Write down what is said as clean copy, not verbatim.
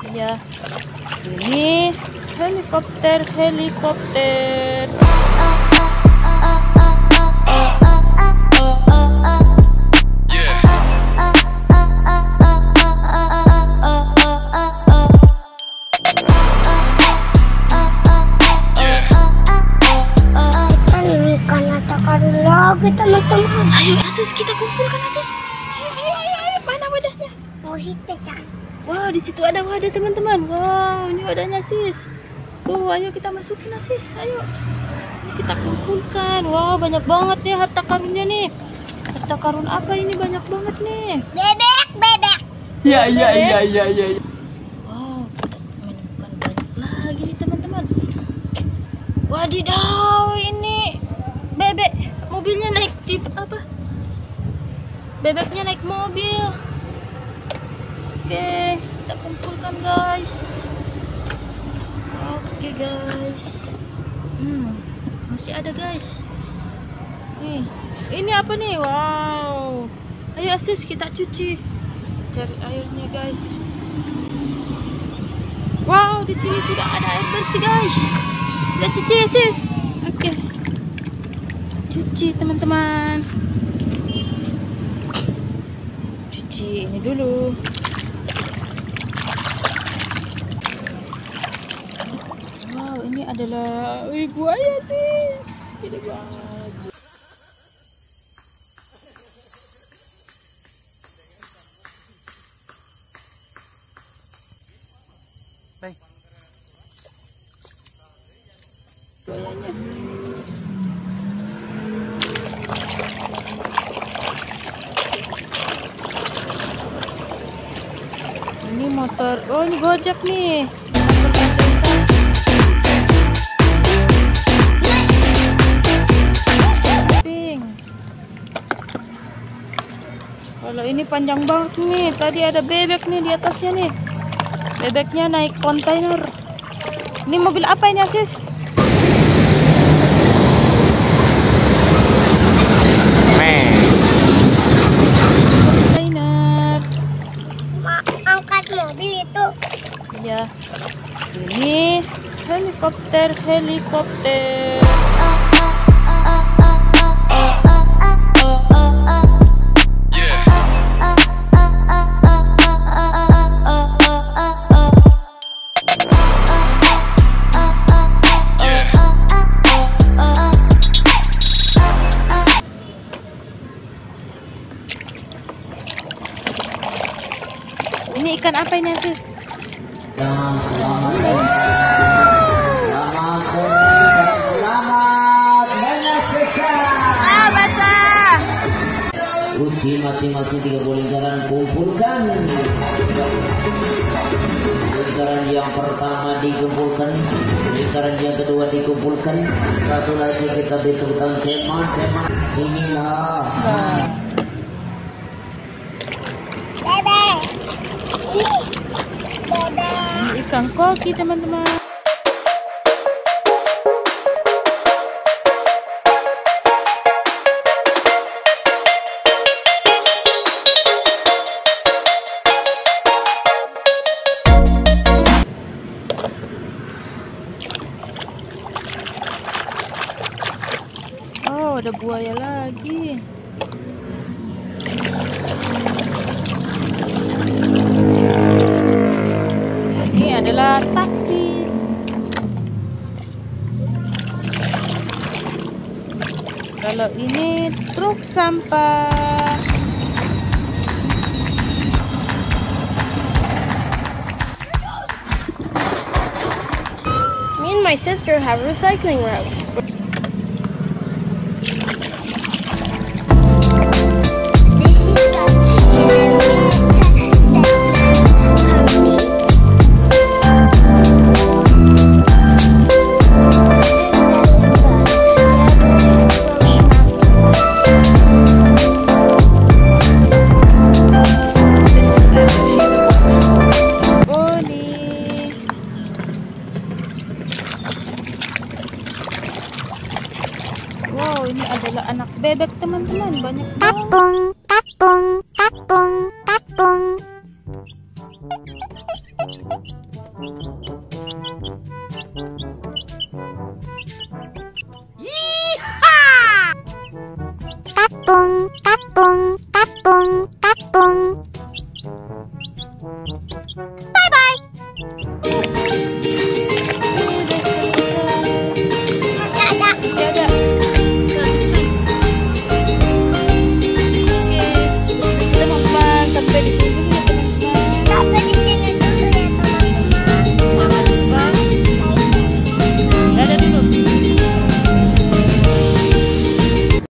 Ya, ini helikopter. Lagi teman-teman. Ayo Asis, kita kumpulkan Asis. Ayo, mana wadahnya? Mau situ kan? Wah, di situ ada wadah teman-teman. Wow, ini wadahnya Sis. Tuh, ayo kita masukin Sis. Ayo, ini kita kumpulkan. Wow, banyak banget nih harta karunnya nih. Harta karun apa ini, banyak banget nih. Bebek. Iya. Wow, kita menemukan banyak lagi nih teman-teman. Wadidaw, ini bebek. Mobilnya naik di apa? Bebeknya naik mobil. Oke, kita kumpulkan guys. Oke guys. Masih ada guys. Nih, ini apa nih? Wow. Ayo Asis, kita cuci. Cari airnya guys. Wow, di sini sudah ada air bersih guys. Kita cuci Asis. Oke. Cuci teman-teman. Cuci ini dulu. Wow, ini adalah buaya Sis. Gede banget. Baik. Buayanya. Ini motor, oh ini Gojek nih. Pink. Kalau ini panjang banget nih. Tadi ada bebek nih di atasnya nih. Bebeknya naik kontainer. Ini mobil apa ini Asis? Mobil itu. Ya, ini helikopter. Ini ikan apa ini Asis? Selamat menyaksikan. Baca. Uji masing-masing 30 lingkaran kumpulkan. Lingkaran yang pertama dikumpulkan, lingkaran yang kedua dikumpulkan, satu lagi kita bentukkan cemat. Ini loh. Bebek. Ini ikan koki teman-teman. Oh, ada buaya lagi. Ini adalah taksi. Kalau ini truk sampah. Me and my sister have recycling routes. Wow, ini adalah anak bebek teman-teman, banyak banget. Tatung. Katung.